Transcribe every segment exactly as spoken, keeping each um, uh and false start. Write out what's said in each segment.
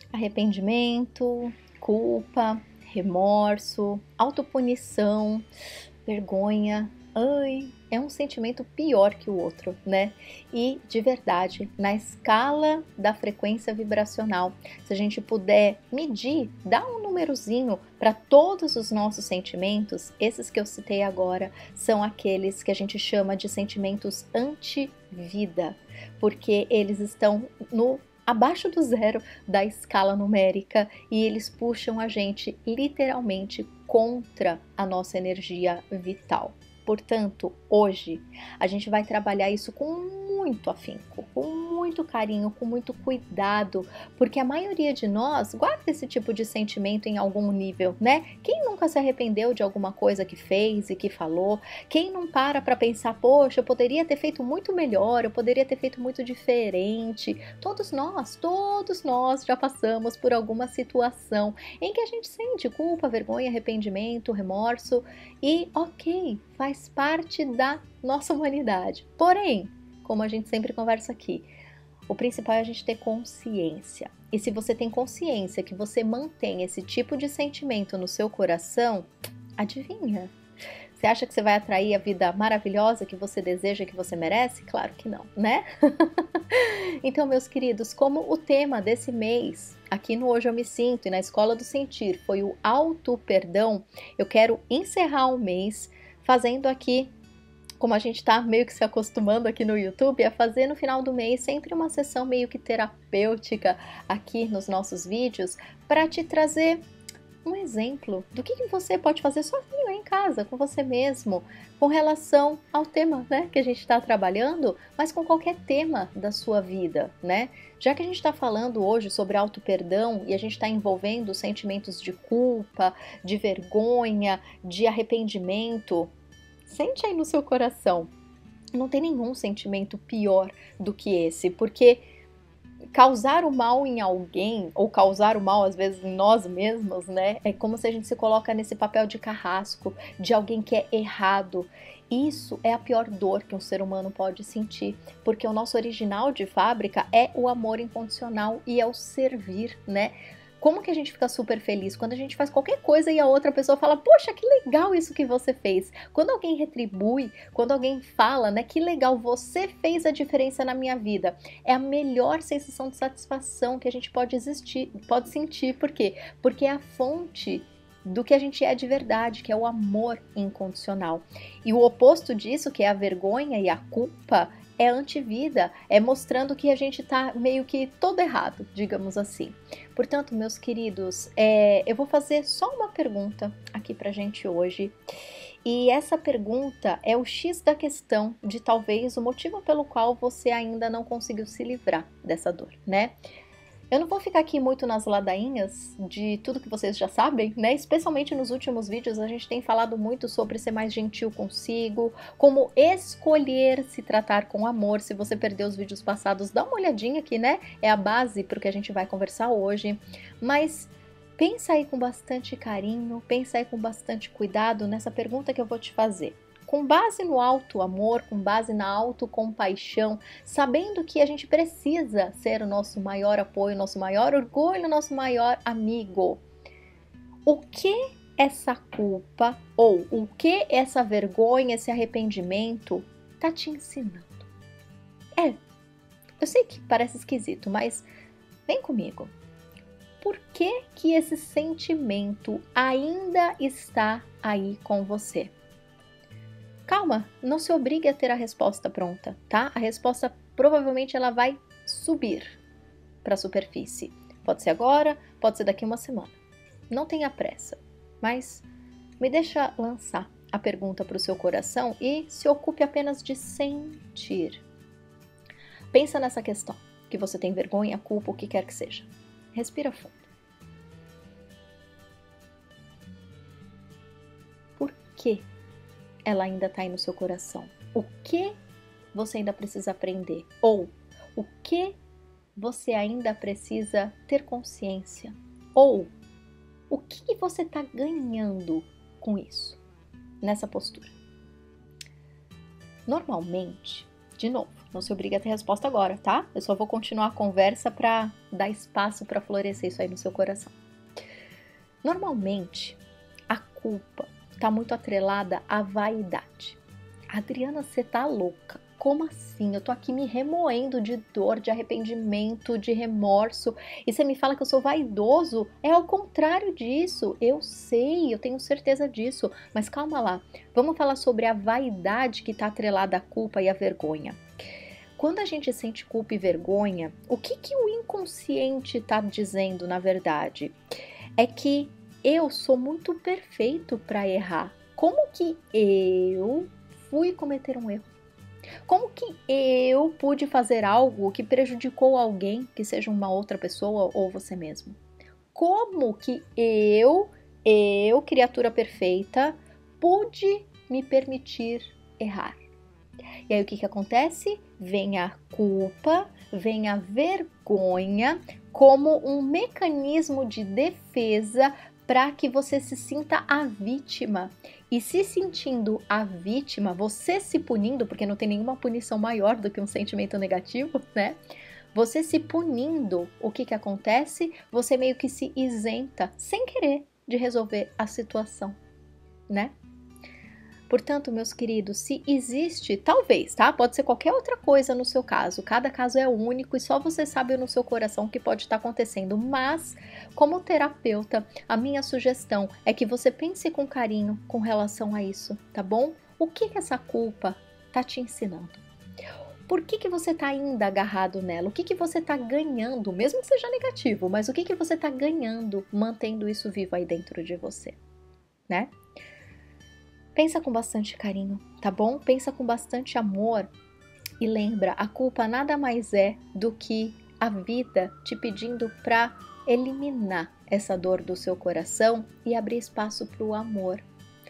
Arrependimento, culpa, remorso, autopunição, vergonha. Ai, é um sentimento pior que o outro, né? E de verdade, na escala da frequência vibracional, se a gente puder medir, dá um númerozinho para todos os nossos sentimentos, esses que eu citei agora são aqueles que a gente chama de sentimentos anti-vida, porque eles estão no abaixo do zero da escala numérica e eles puxam a gente literalmente contra a nossa energia vital. Portanto, hoje a gente vai trabalhar isso com muito afinco, com muito carinho, com muito cuidado, porque a maioria de nós guarda esse tipo de sentimento em algum nível, né? Quem nunca se arrependeu de alguma coisa que fez e que falou? Quem não para para pensar, poxa, eu poderia ter feito muito melhor, eu poderia ter feito muito diferente? Todos nós, todos nós já passamos por alguma situação em que a gente sente culpa, vergonha, arrependimento, remorso e ok, faz parte da nossa humanidade. Porém, como a gente sempre conversa aqui, o principal é a gente ter consciência. E se você tem consciência que você mantém esse tipo de sentimento no seu coração, adivinha? Você acha que você vai atrair a vida maravilhosa que você deseja, que você merece? Claro que não, né? Então, meus queridos, como o tema desse mês, aqui no Hoje Eu Me Sinto e na Escola do Sentir, foi o auto-perdão, eu quero encerrar o mês fazendo aqui, como a gente está meio que se acostumando aqui no YouTube, a fazer no final do mês sempre uma sessão meio que terapêutica aqui nos nossos vídeos, para te trazer um exemplo do que, que você pode fazer sozinho em casa, com você mesmo, com relação ao tema, né, que a gente está trabalhando, mas com qualquer tema da sua vida, né? Já que a gente está falando hoje sobre auto-perdão e a gente está envolvendo sentimentos de culpa, de vergonha, de arrependimento, sente aí no seu coração, não tem nenhum sentimento pior do que esse, porque causar o mal em alguém, ou causar o mal às vezes em nós mesmos, né? É como se a gente se coloca nesse papel de carrasco, de alguém que é errado. Isso é a pior dor que um ser humano pode sentir, porque o nosso original de fábrica é o amor incondicional e é o servir, né? Como que a gente fica super feliz? Quando a gente faz qualquer coisa e a outra pessoa fala, poxa, que legal isso que você fez. Quando alguém retribui, quando alguém fala, né, que legal, você fez a diferença na minha vida. É a melhor sensação de satisfação que a gente pode existir, pode sentir. Por quê? Porque é a fonte do que a gente é de verdade, que é o amor incondicional. E o oposto disso, que é a vergonha e a culpa, é antivida, é mostrando que a gente tá meio que todo errado, digamos assim. Portanto, meus queridos, é, eu vou fazer só uma pergunta aqui pra gente hoje. E essa pergunta é o X da questão de talvez o motivo pelo qual você ainda não conseguiu se livrar dessa dor, né? Eu não vou ficar aqui muito nas ladainhas de tudo que vocês já sabem, né? Especialmente nos últimos vídeos a gente tem falado muito sobre ser mais gentil consigo, como escolher se tratar com amor. Se você perdeu os vídeos passados, dá uma olhadinha aqui, né? É a base para o que a gente vai conversar hoje. Mas pensa aí com bastante carinho, pensa aí com bastante cuidado nessa pergunta que eu vou te fazer. Com base no alto amor, com base na autocompaixão, sabendo que a gente precisa ser o nosso maior apoio, nosso maior orgulho, nosso maior amigo. O que essa culpa ou o que essa vergonha, esse arrependimento tá te ensinando? É, eu sei que parece esquisito, mas vem comigo. Por que que esse sentimento ainda está aí com você? Calma, não se obrigue a ter a resposta pronta, tá? A resposta provavelmente ela vai subir para a superfície. Pode ser agora, pode ser daqui a uma semana. Não tenha pressa, mas me deixa lançar a pergunta para o seu coração e se ocupe apenas de sentir. Pensa nessa questão, que você tem vergonha, culpa, o que quer que seja. Respira fundo. Por quê? Ela ainda está aí no seu coração. O que você ainda precisa aprender? Ou o que você ainda precisa ter consciência? Ou o que você está ganhando com isso, nessa postura? Normalmente, de novo, não se obriga a ter resposta agora, tá? Eu só vou continuar a conversa para dar espaço para florescer isso aí no seu coração. Normalmente, a culpa tá muito atrelada à vaidade. Adriana, você tá louca? Como assim? Eu tô aqui me remoendo de dor, de arrependimento, de remorso, e você me fala que eu sou vaidoso? É ao contrário disso. Eu sei, eu tenho certeza disso, mas calma lá. Vamos falar sobre a vaidade que tá atrelada à culpa e à vergonha. Quando a gente sente culpa e vergonha, o que que o inconsciente tá dizendo, na verdade? É que eu sou muito perfeito para errar. Como que eu fui cometer um erro? Como que eu pude fazer algo que prejudicou alguém, que seja uma outra pessoa ou você mesmo? Como que eu, eu, criatura perfeita, pude me permitir errar? E aí o que que acontece? Vem a culpa, vem a vergonha como um mecanismo de defesa para que você se sinta a vítima. E se sentindo a vítima, você se punindo, porque não tem nenhuma punição maior do que um sentimento negativo, né? Você se punindo, o que que acontece? Você meio que se isenta, sem querer, de resolver a situação, né? Portanto, meus queridos, se existe, talvez, tá? Pode ser qualquer outra coisa no seu caso. Cada caso é único e só você sabe no seu coração o que pode estar acontecendo. Mas, como terapeuta, a minha sugestão é que você pense com carinho com relação a isso, tá bom? O que que essa culpa tá te ensinando? Por que que você tá ainda agarrado nela? O que que você tá ganhando, mesmo que seja negativo, mas o que que você tá ganhando mantendo isso vivo aí dentro de você, né? Pensa com bastante carinho, tá bom? Pensa com bastante amor e lembra, a culpa nada mais é do que a vida te pedindo para eliminar essa dor do seu coração e abrir espaço para o amor.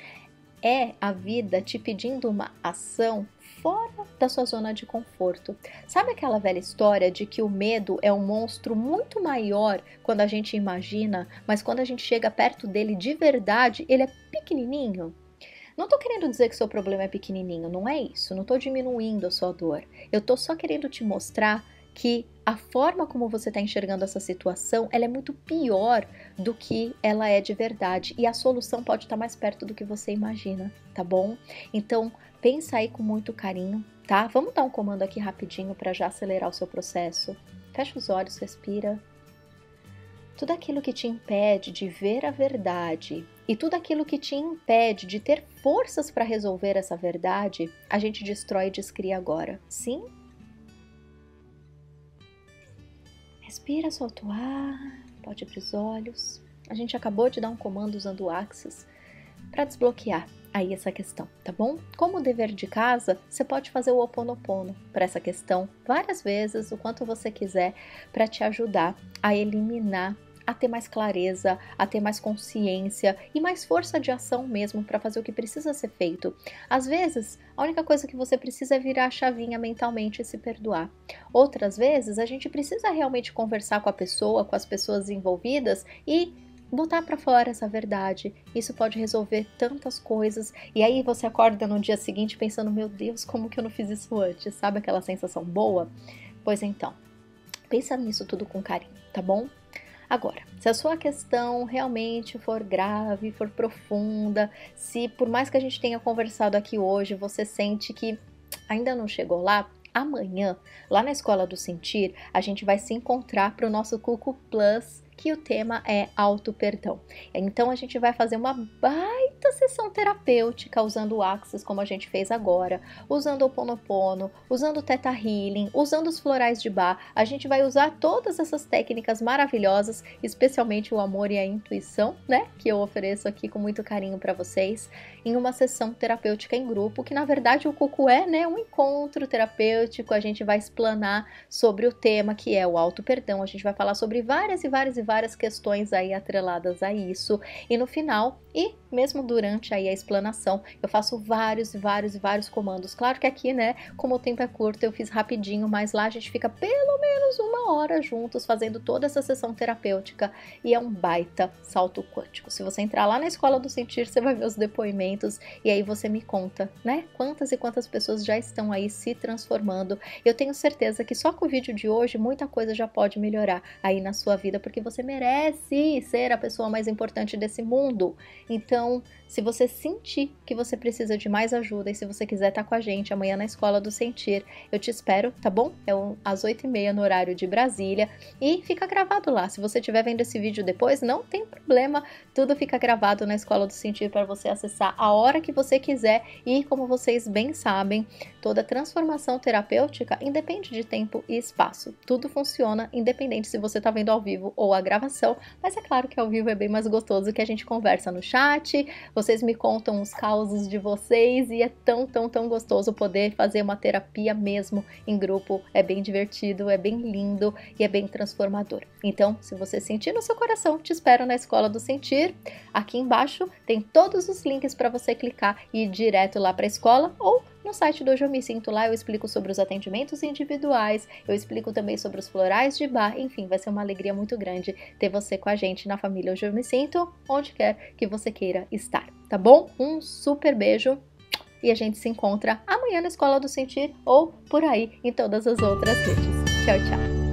É a vida te pedindo uma ação fora da sua zona de conforto. Sabe aquela velha história de que o medo é um monstro muito maior quando a gente imagina, mas quando a gente chega perto dele de verdade, ele é pequenininho? Não tô querendo dizer que seu problema é pequenininho, não é isso, não tô diminuindo a sua dor. Eu tô só querendo te mostrar que a forma como você está enxergando essa situação, ela é muito pior do que ela é de verdade. E a solução pode estar mais perto do que você imagina, tá bom? Então, pensa aí com muito carinho, tá? Vamos dar um comando aqui rapidinho para já acelerar o seu processo. Fecha os olhos, respira. Tudo aquilo que te impede de ver a verdade e tudo aquilo que te impede de ter forças para resolver essa verdade, a gente destrói e descria agora. Sim? Respira, solta o ar, pode abrir os olhos. A gente acabou de dar um comando usando o Axis para desbloquear aí essa questão, tá bom? Como dever de casa, você pode fazer o Ho Oponopono para essa questão várias vezes, o quanto você quiser, para te ajudar a eliminar, a ter mais clareza, a ter mais consciência e mais força de ação mesmo para fazer o que precisa ser feito. Às vezes, a única coisa que você precisa é virar a chavinha mentalmente e se perdoar. Outras vezes, a gente precisa realmente conversar com a pessoa, com as pessoas envolvidas e botar para fora essa verdade. Isso pode resolver tantas coisas. E aí você acorda no dia seguinte pensando, meu Deus, como que eu não fiz isso antes? Sabe aquela sensação boa? Pois então, pensa nisso tudo com carinho, tá bom? Agora, se a sua questão realmente for grave, for profunda, se por mais que a gente tenha conversado aqui hoje, você sente que ainda não chegou lá, amanhã, lá na Escola do Sentir, a gente vai se encontrar para o nosso Cuco Plus, que o tema é auto-perdão. Então a gente vai fazer uma baita sessão terapêutica usando o Axis, como a gente fez agora, usando o Ho Oponopono, usando o Theta Healing, usando os florais de Bach. A gente vai usar todas essas técnicas maravilhosas, especialmente o amor e a intuição, né? Que eu ofereço aqui com muito carinho para vocês, em uma sessão terapêutica em grupo, que na verdade o Cuco é, né, um encontro terapêutico. A gente vai explanar sobre o tema que é o auto-perdão. A gente vai falar sobre várias e várias e várias questões aí atreladas a isso. E no final, e mesmo durante aí a explanação, eu faço vários e vários e vários comandos. Claro que aqui, né, como o tempo é curto, eu fiz rapidinho, mas lá a gente fica pelo menos uma hora juntos fazendo toda essa sessão terapêutica e é um baita salto quântico. Se você entrar lá na Escola do Sentir, você vai ver os depoimentos e aí você me conta, né, quantas e quantas pessoas já estão aí se transformando. Eu tenho certeza que só com o vídeo de hoje muita coisa já pode melhorar aí na sua vida, porque você merece ser a pessoa mais importante desse mundo. Então, se você sentir que você precisa de mais ajuda e se você quiser estar com a gente amanhã na Escola do Sentir, eu te espero, tá bom? É às oito e meia no horário de Brasília e fica gravado lá. Se você estiver vendo esse vídeo depois, não tem problema, tudo fica gravado na Escola do Sentir para você acessar a hora que você quiser e, como vocês bem sabem, toda transformação terapêutica independe de tempo e espaço. Tudo funciona independente se você está vendo ao vivo ou a gravação, mas é claro que ao vivo é bem mais gostoso, que a gente conversa no chat, vocês me contam os causos de vocês e é tão, tão, tão gostoso poder fazer uma terapia mesmo em grupo. É bem divertido, é bem lindo e é bem transformador. Então, se você sentir no seu coração, te espero na Escola do Sentir. Aqui embaixo tem todos os links para você clicar e ir direto lá para a escola ou no site do Hoje Eu Me Sinto. Lá eu explico sobre os atendimentos individuais, eu explico também sobre os florais de bar, enfim, vai ser uma alegria muito grande ter você com a gente na família Hoje Eu Me Sinto, onde quer que você queira estar, tá bom? Um super beijo e a gente se encontra amanhã na Escola do Sentir ou por aí em todas as outras redes. Tchau, tchau!